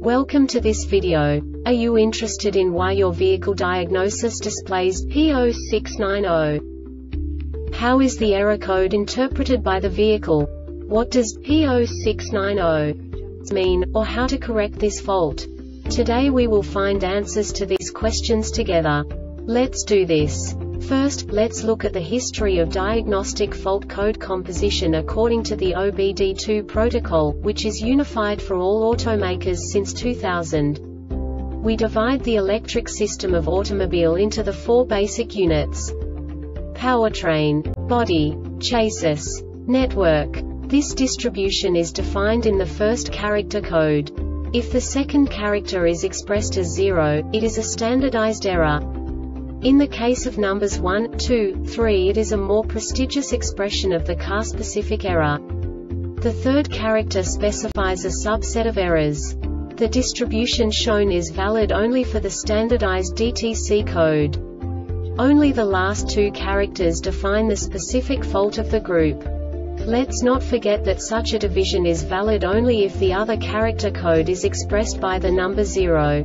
Welcome to this video. Are you interested in why your vehicle diagnosis displays P0690? How is the error code interpreted by the vehicle? What does P0690 mean, or how to correct this fault? Today we will find answers to these questions together. Let's do this. First, let's look at the history of diagnostic fault code composition according to the OBD2 protocol, which is unified for all automakers since 2000. We divide the electric system of automobile into the four basic units: powertrain, body, chassis, network. This distribution is defined in the first character code. If the second character is expressed as 0, it is a standardized error. In the case of numbers 1, 2, 3, it is a more prestigious expression of the car-specific error. The third character specifies a subset of errors. The distribution shown is valid only for the standardized DTC code. Only the last two characters define the specific fault of the group. Let's not forget that such a division is valid only if the other character code is expressed by the number 0.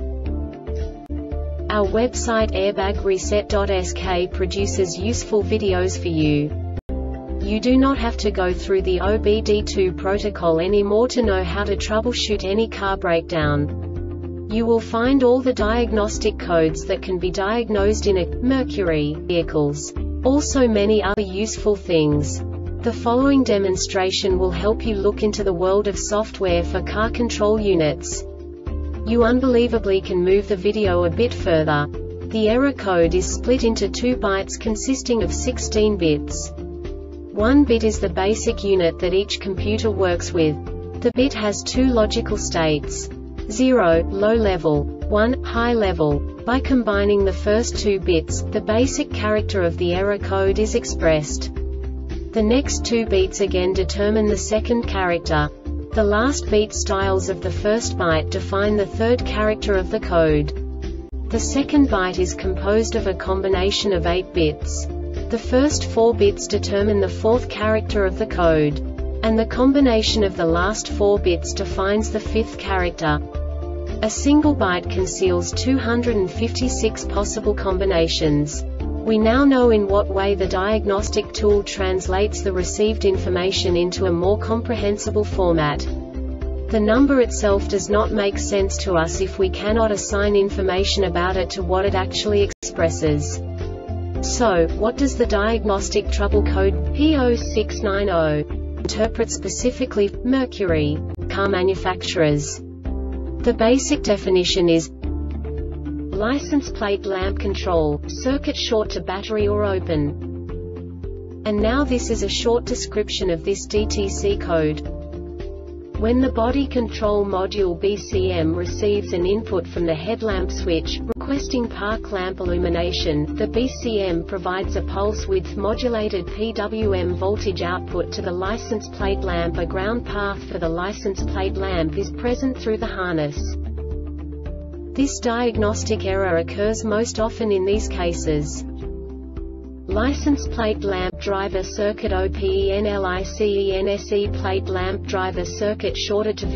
Our website airbagreset.sk produces useful videos for you. You do not have to go through the OBD2 protocol anymore to know how to troubleshoot any car breakdown. You will find all the diagnostic codes that can be diagnosed in a Mercury vehicles. Also many other useful things. The following demonstration will help you look into the world of software for car control units. You unbelievably can move the video a bit further. The error code is split into 2 bytes consisting of 16 bits. 1 bit is the basic unit that each computer works with. The bit has 2 logical states: 0, low level, 1, high level. By combining the first 2 bits, the basic character of the error code is expressed. The next 2 beats again determine the second character. The last beat styles of the first byte define the third character of the code. The second byte is composed of a combination of 8 bits. The first 4 bits determine the fourth character of the code. And the combination of the last 4 bits defines the fifth character. A single byte conceals 256 possible combinations. We now know in what way the diagnostic tool translates the received information into a more comprehensible format. The number itself does not make sense to us if we cannot assign information about it to what it actually expresses. So, what does the diagnostic trouble code P0690 interpret specifically for Mercury car manufacturers? The basic definition is license plate lamp control, circuit short to battery or open. And now this is a short description of this DTC code. When the body control module BCM receives an input from the headlamp switch, requesting park lamp illumination, the BCM provides a pulse width modulated PWM voltage output to the license plate lamp. A ground path for the license plate lamp is present through the harness. This diagnostic error occurs most often in these cases: license plate lamp driver circuit OPENLICENSE plate lamp driver circuit shorted to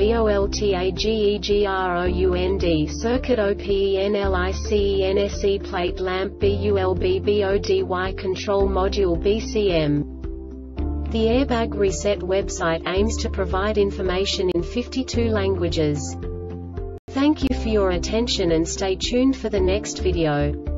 VOLTAGEGROUND circuit OPENLICENSE plate lamp BULBBODY control module BCM. The Airbag Reset website aims to provide information in 52 languages. Thank you for your attention and stay tuned for the next video.